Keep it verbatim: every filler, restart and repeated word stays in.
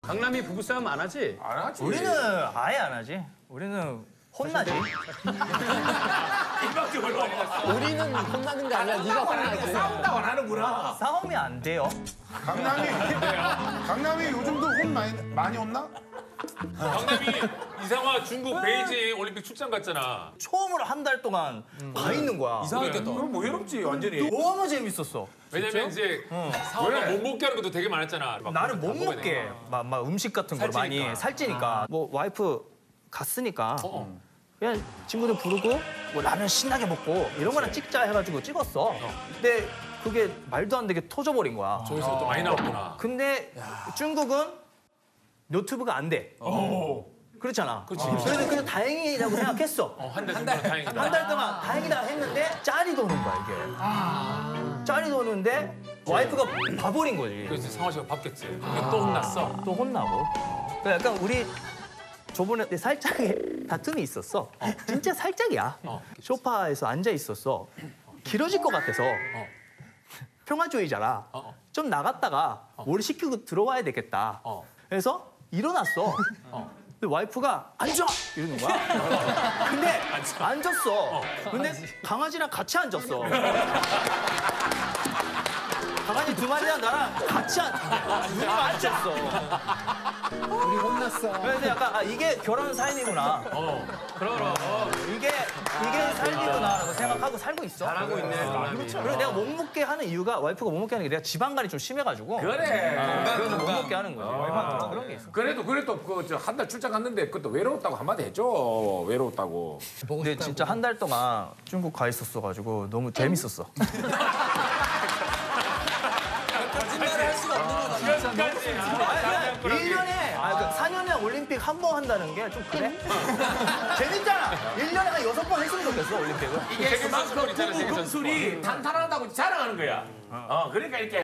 강남이 부부싸움 안 하지? 안 하지. 우리는 아예 안 하지. 우리는 혼나지. 이밖에 얼마 안 갔어. 우리는 혼나는 게 아니라 네가 혼나지. 싸운다고 안 하는구나. 싸움이 안 돼요. 강남이 강남이 요즘도 혼 많이 많이 혼나? 강남이 이상화 중국 베이징 올림픽 출장 갔잖아. 처음으로 한 달 동안 가 있는 거야. 이상했겠다. 그럼 뭐 외롭지 완전히. 너무 재밌었어. 왜냐면 이제 상화가 못 먹게 하는 것도 되게 많았잖아. 막 나를 다 못 먹어야 먹게 되니까. 막, 막 음식 같은 걸 많이 살찌니까. 살찌니까 뭐 와이프 갔으니까 어. 그냥 친구들 부르고 뭐 라면 신나게 먹고 이런 거나 찍자 해가지고 찍었어. 근데 그게 말도 안 되게 터져버린 거야. 저기서 또 많이 나왔구나. 근데 중국은 노트북이 안 돼. 그렇잖아. 그렇지. 그래서 그냥 다행이라고 생각했어. 어, 한 달 정도는 다행이다. 한 달 동안 다행이다 했는데 짤이 도는 거야 이게. 짤이 도는데 와이프가 봐버린 거지. 그래서 상화 씨가 바뀌었지. 근데 또 혼났어. 또 혼나고. 그러니까 약간 우리 저번에 살짝의 다툼이 있었어. 진짜 살짝이야. 어. 소파에서 앉아 있었어. 길어질 것 같아서. 평화주의자라. 어. 좀 나갔다가 뭘 시키고 들어와야 되겠다. 어. 그래서 일어났어. 근데 와이프가 앉아! 이러는 거야. 근데 앉았어. 근데 강아지랑 같이 앉았어. 강아지 두 마리랑 나랑 같이 앉, 눈이 마주쳤어. 우리 혼났어. 그래서 약간 아, 이게 결혼 삶이구나. 어. 그럼. 이게 이게 삶이구나라고 생각하고 살고 있어. 잘하고 있네. 강남이. 그리고 내가 못 먹게 하는 이유가 와이프가 못 먹게 하는 게 내가 지방간이 좀 심해가지고. 그래. 그래서 못 먹게 하는 거지. 그런 게 있어. 그래도 그래도 그 저 한 달 출장 갔는데 그것도 외로웠다고 한마디 해줘. 외로웠다고. 근데 진짜 한 달 동안 중국 가 있었어가지고 너무 재밌었어. 거짓말을 할 수가 없는 거다. 끝까지. 일 년에, 아, 그 사 년에 올림픽 한 번 한다는 게 좀 그래? 재밌잖아. 일 년에 한 여섯 번 했으면 좋겠어, 올림픽은. 이게 세계 선수권 그만큼 있잖아, 세계 부부 선수권. 금술이 탄탄하다고 자랑하는 거야. 어, 그러니까 이렇게